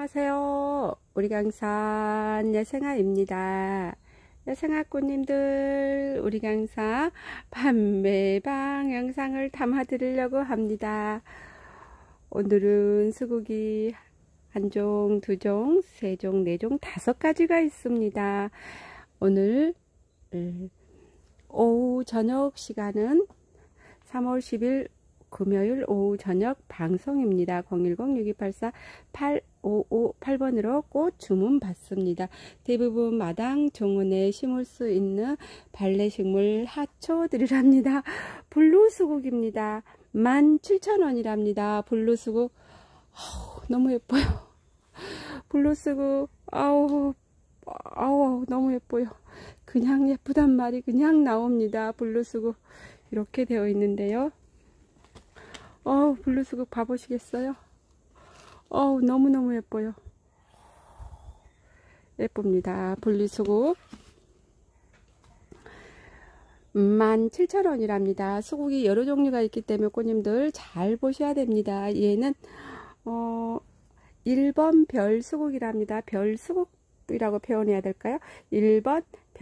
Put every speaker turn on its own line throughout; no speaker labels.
안녕하세요. 우리 강산 여생아입니다. 여생아 꽃님들, 우리 강사 판매방 영상을 담아 드리려고 합니다. 오늘은 수국이 한 종, 두 종, 세 종, 네 종, 5가지가 있습니다. 오늘 오후 저녁 시간은 3월 10일 금요일 오후 저녁 방송입니다. 010-6284-8558번으로 꽃 주문 받습니다. 대부분 마당 정원에 심을 수 있는 발레식물 하초들이랍니다. 블루수국입니다. 17,000원이랍니다. 블루수국 너무 예뻐요. 블루수국 아우 너무 예뻐요. 그냥 예쁘단 말이 그냥 나옵니다. 블루수국 이렇게 되어 있는데요. 블루수국 봐보시겠어요? 너무너무 예뻐요. 예쁩니다. 블루수국 17,000원이랍니다. 수국이 여러 종류가 있기 때문에 꽃님들 잘 보셔야 됩니다. 얘는 1번 별수국이랍니다. 별수국이라고 표현해야 될까요? 1번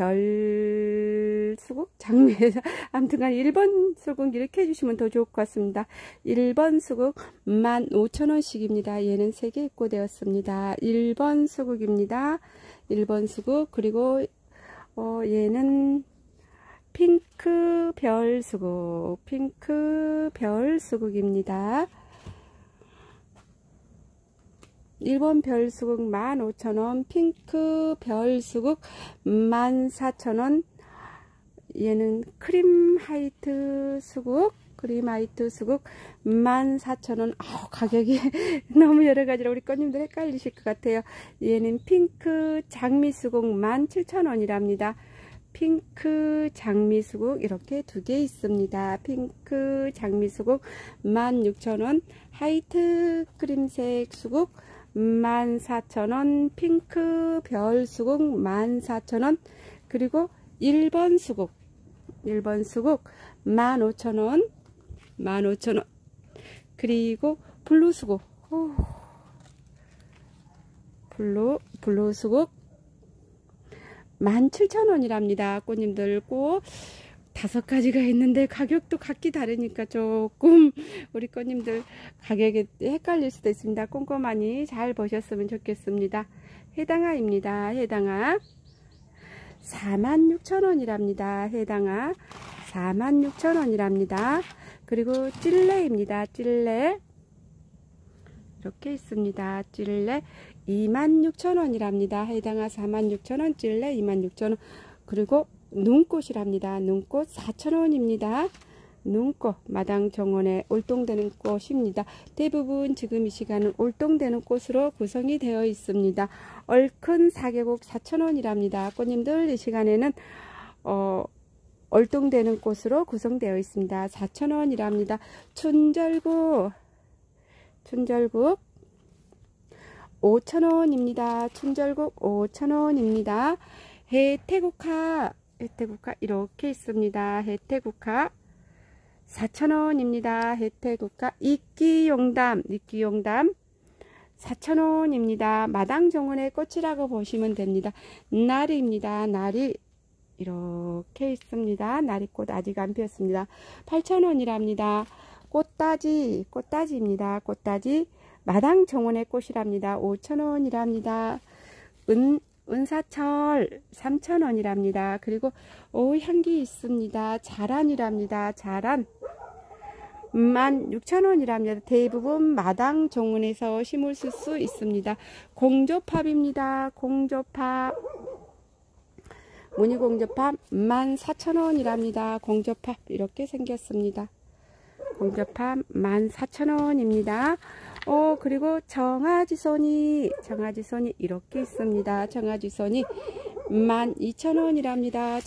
별수국 장미에서 아무튼간 1번 수국 이렇게 해주시면 더 좋을 것 같습니다. 1번 수국 15,000원씩입니다. 얘는 3개 입고되었습니다. 1번 수국입니다. 1번 수국. 그리고 얘는 핑크 별수국, 핑크 별수국입니다. 1번 별수국 15,000원, 핑크 별수국 14,000원. 얘는 크림 하이트 수국, 크림 하이트 수국 14,000원. 가격이 너무 여러가지라 우리 꽃님들 헷갈리실 것 같아요. 얘는 핑크 장미수국 17,000원이랍니다. 핑크 장미수국 이렇게 2개 있습니다. 핑크 장미수국 16,000원, 하이트 크림색 수국 14,000원, 핑크 별수국 14,000원, 그리고 1번 수국 15,000원, 15,000원, 그리고 블루수국, 블루수국 17,000원이랍니다. 꽃님들 꼭 5가지가 있는데 가격도 각기 다르니까 조금 우리 꽃님들 가격에 헷갈릴 수도 있습니다. 꼼꼼하니 잘 보셨으면 좋겠습니다. 해당아입니다. 해당아 46,000원이랍니다. 해당아 46,000원이랍니다. 그리고 찔레입니다. 찔레 이렇게 있습니다. 찔레 26,000원이랍니다. 해당아 46,000원, 찔레 26,000원. 그리고 눈꽃이랍니다. 눈꽃 4,000원입니다. 눈꽃 마당 정원에 올동되는 꽃입니다. 대부분 지금 이 시간은 올동되는 꽃으로 구성이 되어 있습니다. 얼큰 사계곡 4,000원이랍니다. 꽃님들 이 시간에는 올동되는 꽃으로 구성되어 있습니다. 4,000원이랍니다. 춘절국 5,000원입니다. 춘절국 5,000원입니다. 혜태국화 이렇게 있습니다. 혜태국화 4,000원입니다. 혜태국화 이끼용담 4,000원입니다. 마당 정원의 꽃이라고 보시면 됩니다. 나리입니다. 나리 이렇게 있습니다. 나리꽃 아직 안 피었습니다. 8,000원이랍니다. 꽃다지입니다. 꽃다지 마당 정원의 꽃이랍니다. 5,000원이랍니다. 은사철 3,000원이랍니다. 그리고 향기 있습니다. 자란이랍니다. 자란 16,000원이랍니다. 대부분 마당 정원에서 심을 수 있습니다. 공조팝입니다. 공조팝 무늬공조팝 14,000원이랍니다. 공조팝 이렇게 생겼습니다. 공조팝 14,000원입니다. 그리고 정아지손이 이렇게 있습니다. 정아지손이 12,000원이랍니다.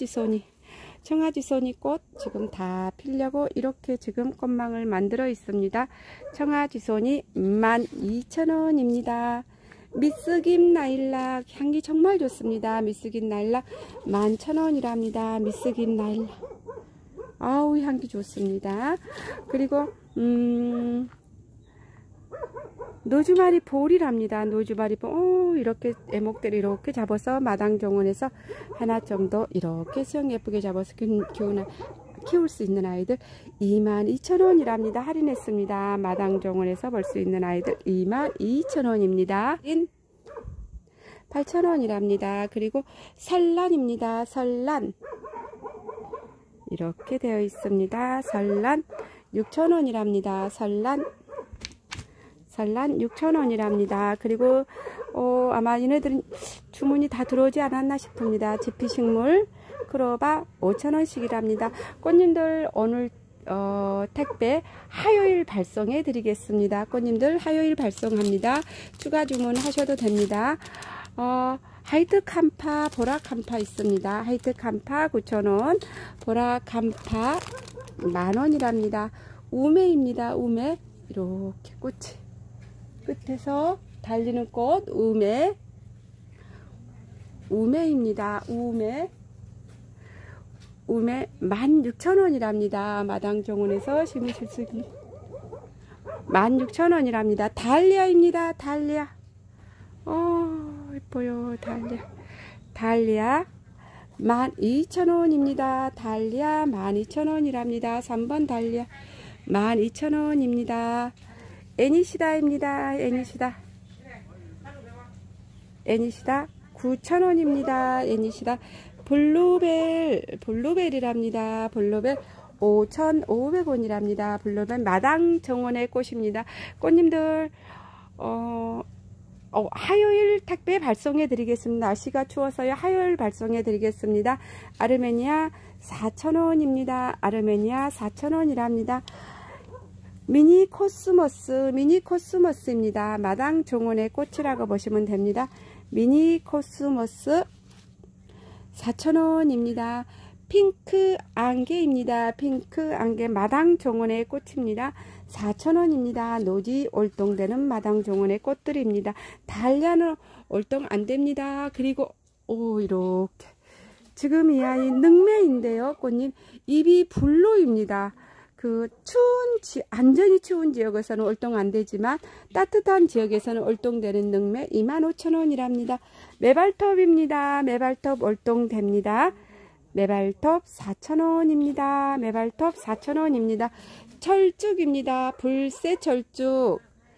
청아지손이 꽃 지금 다 피려고 이렇게 지금 꽃망을 만들어 있습니다. 청아지손이 12,000원입니다. 미스김 나일락 향기 정말 좋습니다. 미스김 나일락 11,000원이랍니다. 미스김 나일락 향기 좋습니다. 그리고 노주마리 볼이랍니다. 노주마리 볼. 이렇게 애목대를 이렇게 잡아서 마당 정원에서 하나 정도 이렇게 수영 예쁘게 잡아서 키울 수 있는 아이들 22,000원이랍니다. 할인했습니다. 마당 정원에서 볼 수 있는 아이들 22,000원입니다. 8,000원이랍니다. 그리고 설란입니다. 설란 이렇게 되어 있습니다. 설란 6,000원이랍니다. 설란 6,000원이랍니다. 그리고 아마 얘네들은 주문이 다 들어오지 않았나 싶습니다. 지피식물 크로바 5,000원씩이랍니다. 꽃님들 오늘 택배 화요일 발송해 드리겠습니다. 꽃님들 화요일 발송합니다. 추가 주문 하셔도 됩니다. 하이트 캄파, 보라 캄파 있습니다. 하이트 캄파 9,000원, 보라 캄파 만원이랍니다. 우메입니다. 우메 이렇게 꽃이 끝에서 달리는 꽃 우메입니다. 우메 16,000원이랍니다. 마당 정원에서 심으실 수 있는 16,000원이랍니다. 달리아입니다. 달리아 예뻐요. 달리아 12,000원입니다. 달리아 12,000원이랍니다. 3번 달리아 12,000원입니다. 애니시다입니다. 애니시다 9,000원입니다. 애니시다 블루벨이랍니다. 블루벨 5,500원이랍니다. 블루벨 마당 정원의 꽃입니다. 꽃님들 화요일 택배 발송해 드리겠습니다. 날씨가 추워서요. 화요일 발송해 드리겠습니다. 아르메니아 4,000원입니다. 아르메니아 4,000원이랍니다. 미니 코스모스입니다. 마당 정원의 꽃이라고 보시면 됩니다. 미니 코스모스 4,000원입니다. 핑크 안개입니다. 핑크 안개 마당 정원의 꽃입니다. 4,000원입니다. 노지 올동되는 마당 정원의 꽃들입니다. 달리아는 올동 안됩니다. 그리고 이렇게 지금 이 아이 능매인데요. 꽃님 잎이 불로입니다. 완전히 추운 지역에서는 올동 안되지만 따뜻한 지역에서는 올동되는 능매 25,000원이랍니다. 매발톱입니다. 매발톱 올동됩니다. 매발톱 4,000원입니다. 매발톱 4,000원입니다. 철쭉입니다. 불새철쭉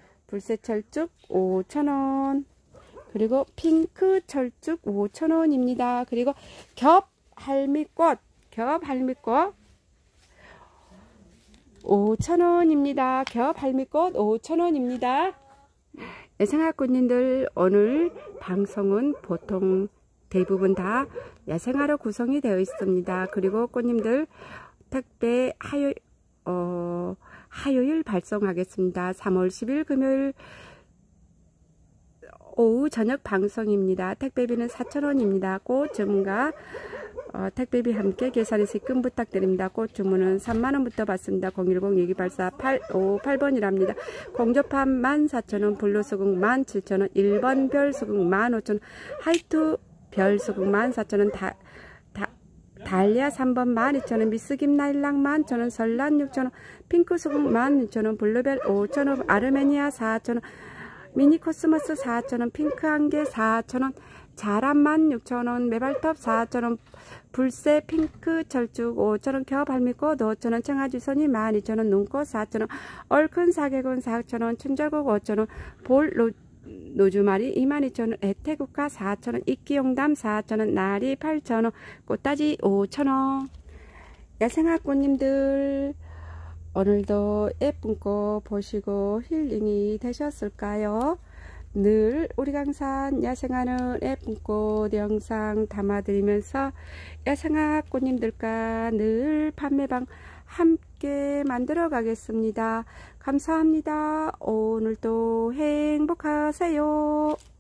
5,000원. 그리고 핑크 철쭉 5,000원입니다. 그리고 겹할미꽃 5,000원입니다. 겹할미꽃 5,000원입니다. 야생화꽃님들 오늘 방송은 보통 대부분 다 야생화로 구성이 되어 있습니다. 그리고 꽃님들 택배 화요일 발송하겠습니다. 3월 10일 금요일 오후 저녁 방송입니다. 택배비는 4,000원입니다. 꽃 전문가 택배비 함께 계산해서 입금 부탁드립니다. 꽃 주문은 30,000원부터 받습니다. 010-2284-858번이랍니다. 공조판 14,000원, 블루수국 17,000원, 1번 별수국 15,000원, 하이트 별수국 14,000원, 달리아 3번 12,000원, 미스김 나일락 11,000원, 설란 6,000원, 핑크수국 16,000원, 블루벨 5,000원, 아르메니아 4,000원, 미니 코스모스 4,000원, 핑크 안개 4,000원, 자란 16,000원, 매발톱 4,000원, 불새 핑크 철쭉 5,000원, 겹할미꽃 5,000원, 청아지선이 12,000원, 눈꽃 4,000원, 얼큰 사계곤 4,000원, 춘절곡 5,000원, 볼 노주마리 22,000원, 애태국화 4,000원, 이끼용담 4,000원, 나리 8,000원, 꽃다지 5,000원. 야생화 꽃님들 오늘도 예쁜 꽃 보시고 힐링이 되셨을까요? 늘 우리 강산 야생화는 예쁜 꽃 영상 담아드리면서 야생화 꽃님들과 늘 판매방 함께 만들어 가겠습니다. 감사합니다. 오늘도 행복하세요.